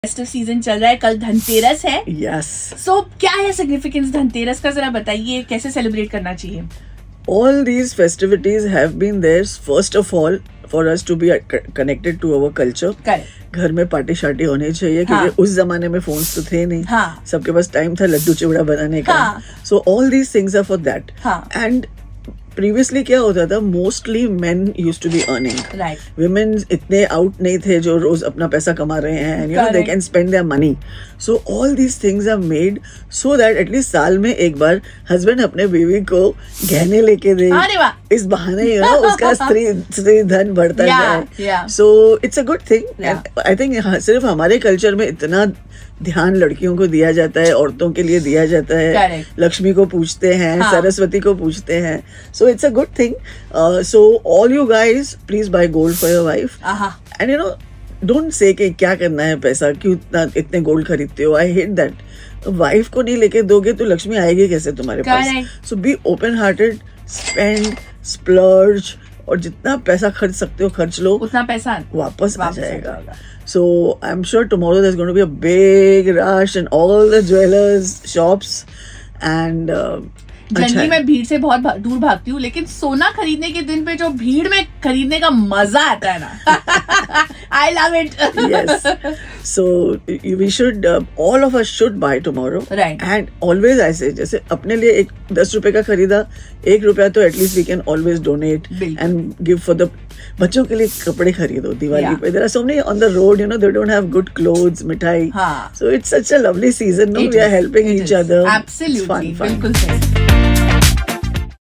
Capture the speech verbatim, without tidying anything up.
Festive season चल रहा है, कल धनतेरस है। यस सो so, क्या है सिग्निफिकेंस धनतेरस का, जरा बताइए, कैसे सेलिब्रेट करना चाहिए? All these festivities have been there first of all for us to be connected to our culture. Correct. घर में पार्टी शार्टी होनी चाहिए क्योंकि हाँ. उस जमाने में फोन्स तो थे नहीं, हाँ. सबके पास टाइम था लड्डू चिवड़ा बनाने का. हाँ. So all these things are for that. हाँ. And प्रीवियसली क्या होता था, mostly men use to be earning, women इतने आउट नहीं थे जो रोज अपना पैसा कमा रहे हैं, you know they can spend their money. So all these things are made so that at least साल में एक बार हस्बैंड अपने बीवी को गहने लेके दे, इस बहाने यू नो उसका स्त्री स्त्री धन बढ़ता जाए. So it's a good thing. I think सिर्फ हमारे कल्चर में इतना ध्यान लड़कियों को दिया जाता है, औरतों के लिए दिया जाता है. Correct. लक्ष्मी को पूछते हैं, हाँ. सरस्वती को पूछते हैं. So it's a good thing. So all you guys please buy gold for your wife. And you know don't say कि क्या करना है पैसा, क्यों इतना इतने गोल्ड खरीदते हो. I hate that. वाइफ को नहीं लेके दोगे तो लक्ष्मी आएगी कैसे तुम्हारे पास? So be open hearted, spend, splurge, और जितना पैसा खर्च सकते हो खर्च लो, उतना पैसा वापस आ जाएगा. So I'm sure tomorrow there's going to be a big rush in all the jewelers shops and uh, generally मैं भीड़ से बहुत भा, दूर भागती हूँ, लेकिन सोना खरीदने के दिन पे जो भीड़ में खरीदने का मजा आता है ना, I love it. Yes. So we should uh, all of us should buy tomorrow. Right. And always I say, जैसे अपने लिए एक दस रुपए का खरीदा, एक रुपया तो at least we can always donate and give for the बच्चों के लिए कपड़े खरीदो दिवाली yeah. पे. There are so many on the road, you know, they don't have good clothes, मिठाई. हाँ. So it's such a lovely season. No, it we is. are helping it each is. other. Absolutely. It's fun, fun. बिल्कुल सही.